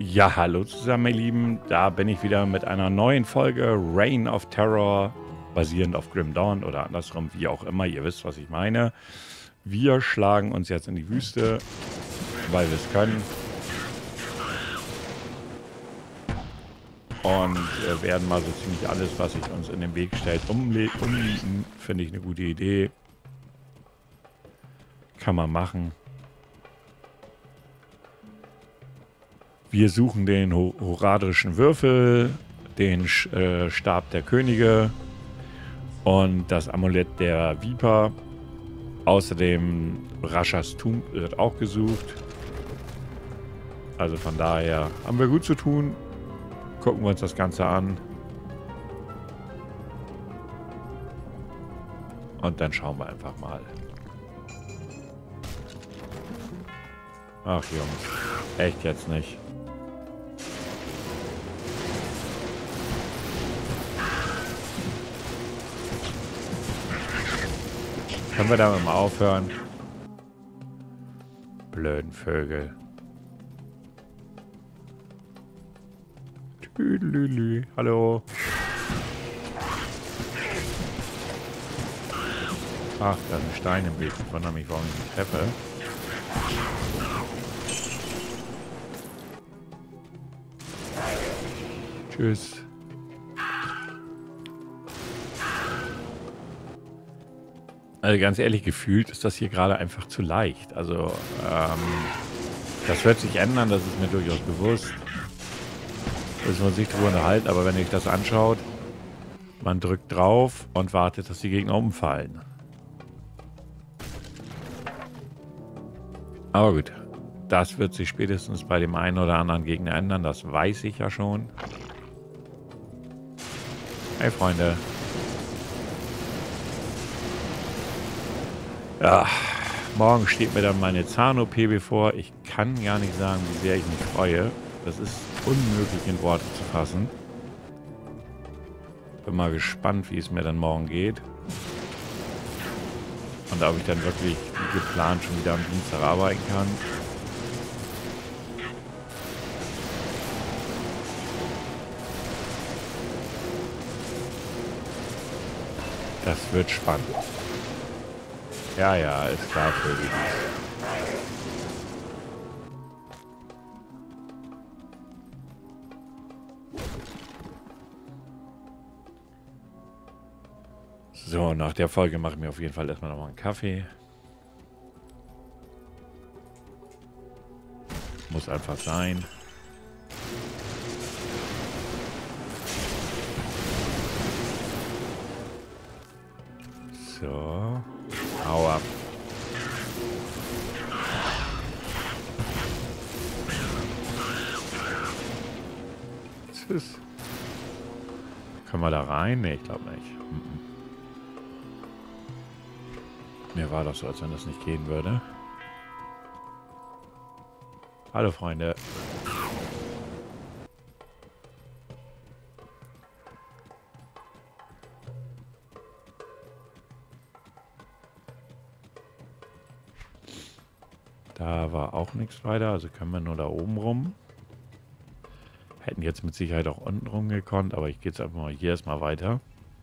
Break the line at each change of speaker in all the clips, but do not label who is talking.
Ja, hallo zusammen, ihr Lieben. Da bin ich wieder mit einer neuen Folge Reign of Terror, basierend auf Grim Dawn oder andersrum, wie auch immer. Ihr wisst, was ich meine. Wir schlagen uns jetzt in die Wüste, weil wir es können. Und werden mal so ziemlich alles, was sich uns in den Weg stellt, umnieten. Finde ich eine gute Idee. Kann man machen. Wir suchen den horadrischen Würfel, den Stab der Könige und das Amulett der Viper. Außerdem Raschas Tum wird auch gesucht. Also von daher haben wir gut zu tun. Gucken wir uns das Ganze an. Und dann schauen wir einfach mal. Ach Jungs, echt jetzt nicht. Können wir damit mal aufhören? Blöden Vögel. Tüdelülü. Hallo. Ach, da ist ein Stein im Weg. Ich wundere mich, warum ich nicht treffe. Tschüss. Also ganz ehrlich, gefühlt ist das hier gerade einfach zu leicht. Also, das wird sich ändern, das ist mir durchaus bewusst. Müssen wir uns nicht drüber unterhalten, aber wenn ihr euch das anschaut, man drückt drauf und wartet, dass die Gegner umfallen. Aber gut, das wird sich spätestens bei dem einen oder anderen Gegner ändern, das weiß ich ja schon. Hey Freunde. Ja, morgen steht mir dann meine Zahn-OP bevor. Ich kann gar nicht sagen, wie sehr ich mich freue. Das ist unmöglich in Worte zu fassen. Bin mal gespannt, wie es mir dann morgen geht. Und ob ich dann wirklich wie geplant schon wieder am Dienstag arbeiten kann. Das wird spannend. Ja, ja, ist klar für die. So, nach der Folge mache ich mir auf jeden Fall erstmal nochmal einen Kaffee. Muss einfach sein. So. Hau ab. Tschüss. Können wir da rein? Ne, ich glaube nicht. Mir war doch so, als wenn das nicht gehen würde. Hallo, Freunde. Da war auch nichts weiter, also können wir nur da oben rum. Hätten jetzt mit Sicherheit auch unten rum gekonnt, aber ich gehe jetzt einfach mal hier erstmal weiter.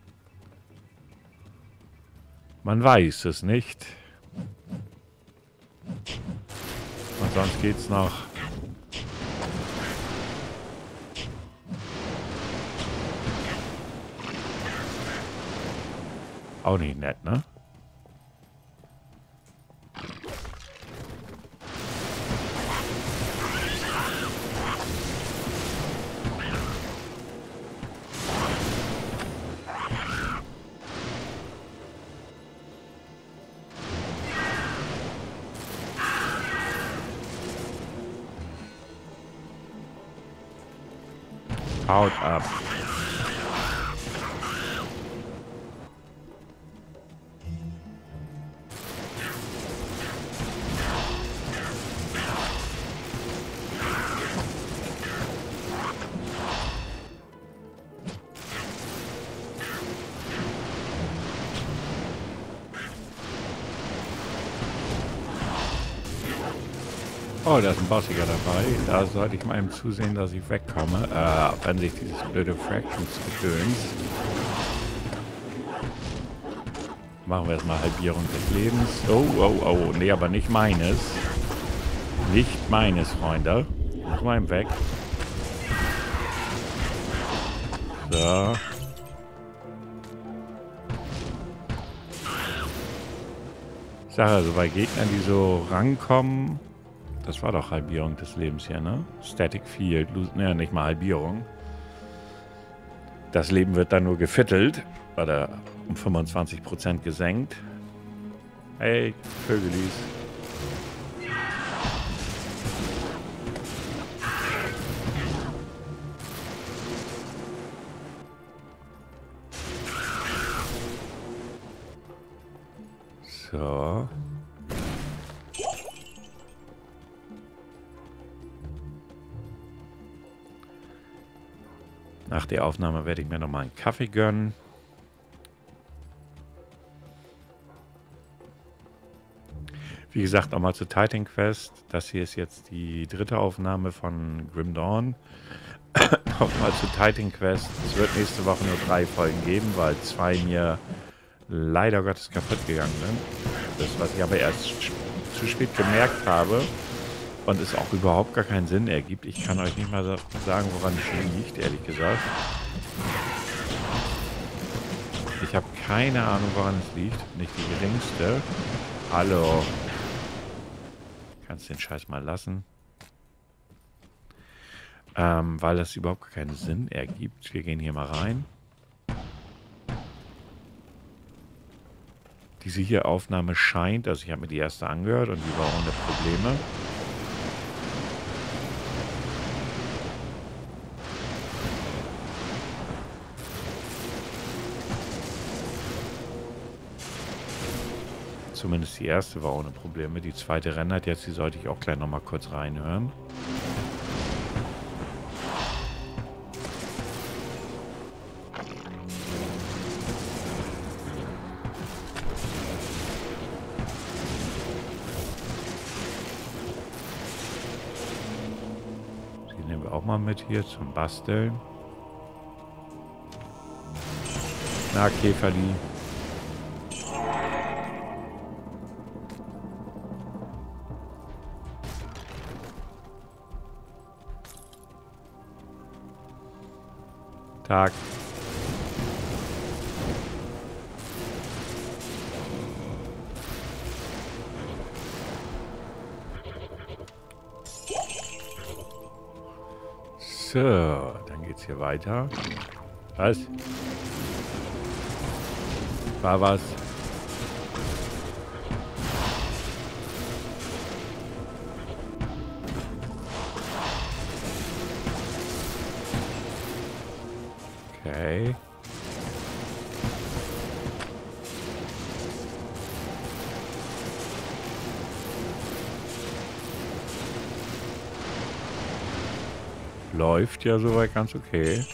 Man weiß es nicht. Und sonst geht's noch. Auch nicht nett, ne? Haut ab. Oh, da ist ein Bossiger dabei. Da sollte ich mal eben zusehen, dass ich wegkomme. Wenn sich dieses blöde Fractions-Gedöns. Machen wir erstmal Halbierung des Lebens. Oh, oh, oh. Nee, aber nicht meines. Nicht meines, Freunde. Muss mal eben weg. So. Ich sage also, bei Gegnern, die so rankommen, das war doch Halbierung des Lebens hier, ne? Static Field, ne, nicht mal Halbierung. Das Leben wird dann nur gefittelt, oder um 25% gesenkt. Hey, Vögelis. So. Nach der Aufnahme werde ich mir nochmal einen Kaffee gönnen. Wie gesagt, nochmal zu Titan Quest. Das hier ist jetzt die 3. Aufnahme von Grim Dawn. Nochmal zu Titan Quest. Es wird nächste Woche nur 3 Folgen geben, weil 2 mir leider Gottes kaputt gegangen sind. Das, was ich aber erst zu spät gemerkt habe und es auch überhaupt gar keinen Sinn ergibt. Ich kann euch nicht mal sagen, woran es liegt, ehrlich gesagt. Ich habe keine Ahnung, woran es liegt. Nicht die geringste. Hallo. Kannst den Scheiß mal lassen. Weil das überhaupt keinen Sinn ergibt. Wir gehen hier mal rein. Diese hier Aufnahme scheint, also ich habe mir die erste angehört und die war ohne Probleme. Zumindest die erste war ohne Probleme. Die zweite rendert jetzt, die sollte ich auch gleich nochmal kurz reinhören. Die nehmen wir auch mal mit hier zum Basteln. Na, Käferli. Tag. So, dann geht's hier weiter. Was? War was? Okay. Läuft ja soweit ganz okay.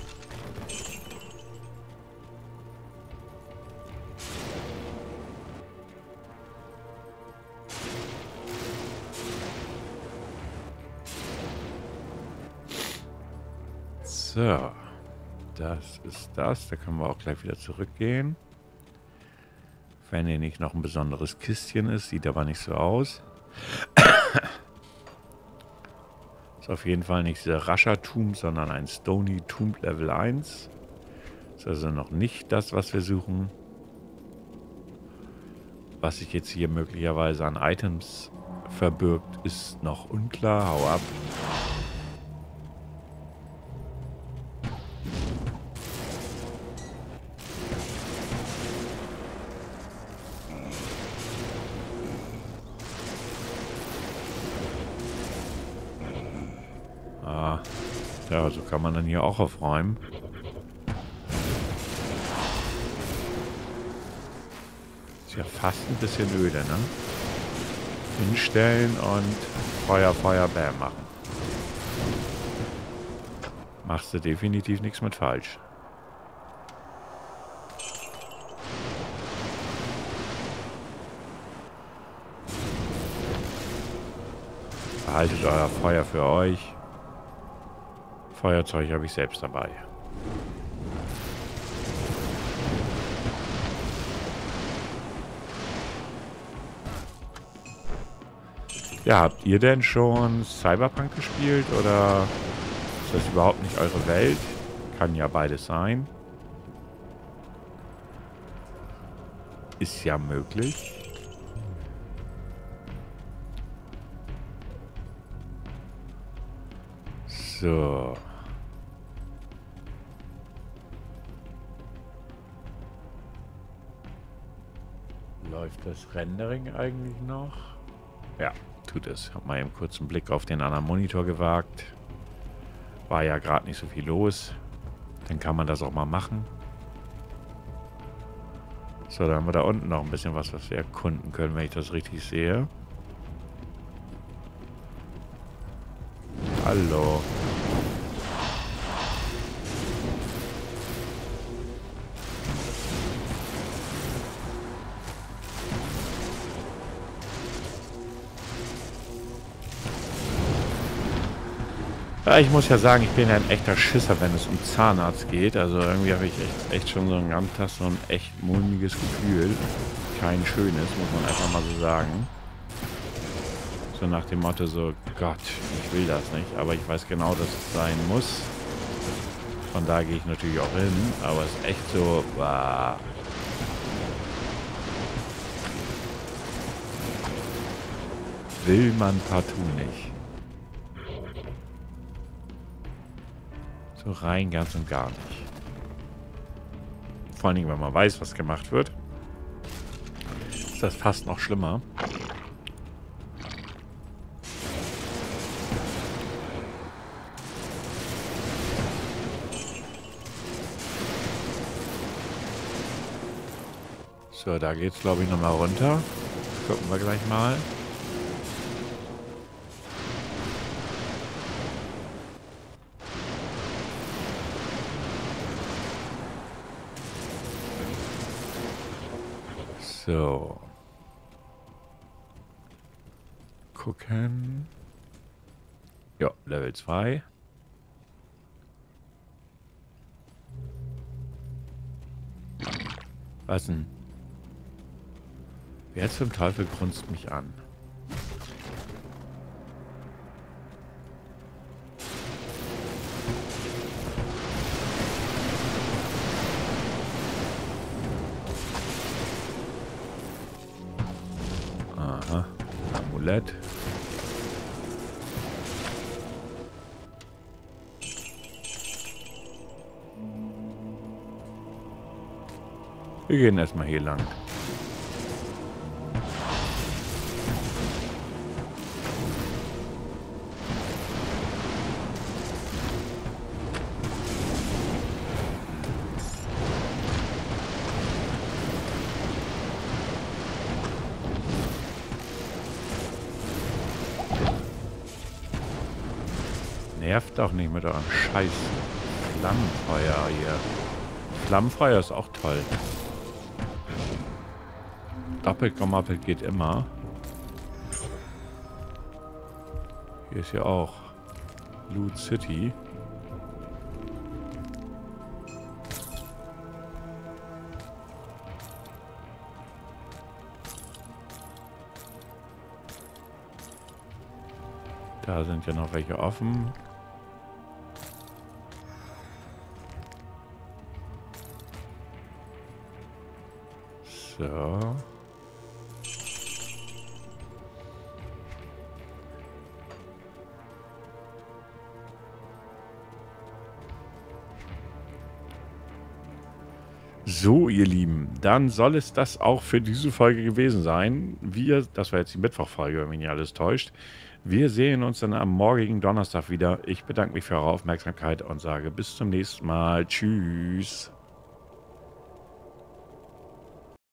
So. Das ist das. Da können wir auch gleich wieder zurückgehen. Wenn hier nicht noch ein besonderes Kistchen ist. Sieht aber nicht so aus. Ist auf jeden Fall nicht dieser Rascher-Tomb, sondern ein Stony Tomb Level 1. Ist also noch nicht das, was wir suchen. Was sich jetzt hier möglicherweise an Items verbirgt, ist noch unklar. Hau ab. Ja, so kann man dann hier auch aufräumen. Ist ja fast ein bisschen öde, ne? Hinstellen und Feuer, Feuer, Bam machen. Machst du definitiv nichts mit falsch. Behaltet euer Feuer für euch. Feuerzeug habe ich selbst dabei. Ja, habt ihr denn schon Cyberpunk gespielt oder ist das überhaupt nicht eure Welt? Kann ja beides sein. Ist ja möglich. So. Läuft das Rendering eigentlich noch? Ja, tut es. Hab mal eben kurz einen Blick auf den anderen Monitor gewagt. War ja gerade nicht so viel los. Dann kann man das auch mal machen. So, dann haben wir da unten noch ein bisschen was wir erkunden können, wenn ich das richtig sehe. Hallo. Ja, ich muss ja sagen, ich bin ja ein echter Schisser, wenn es um Zahnarzt geht. Also irgendwie habe ich echt schon so einen ganzen Tag so ein echt mulmiges Gefühl. Kein schönes, muss man einfach mal so sagen. So nach dem Motto so, Gott, ich will das nicht. Aber ich weiß genau, dass es sein muss. Von da gehe ich natürlich auch hin. Aber es ist echt so, bah. Will man partout nicht. So rein ganz und gar nicht. Vor allen Dingen, wenn man weiß, was gemacht wird, ist das fast noch schlimmer. So, da geht's, glaube ich, nochmal runter. Gucken wir gleich mal. So. Gucken. Ja, Level 2. Was denn? Wer zum Teufel grunzt mich an? Aha. Amulett. Wir gehen erstmal hier lang. Nervt auch nicht mit eurem scheiß Flammenfeuer hier. Flammenfeuer ist auch toll. Doppelt gemoppelt geht immer. Hier ist ja auch Loot City. Da sind ja noch welche offen. So. So, ihr Lieben, dann soll es das auch für diese Folge gewesen sein. Das war jetzt die Mittwochfolge, wenn mich nicht alles täuscht. Wir sehen uns dann am morgigen Donnerstag wieder. Ich bedanke mich für eure Aufmerksamkeit und sage bis zum nächsten Mal. Tschüss.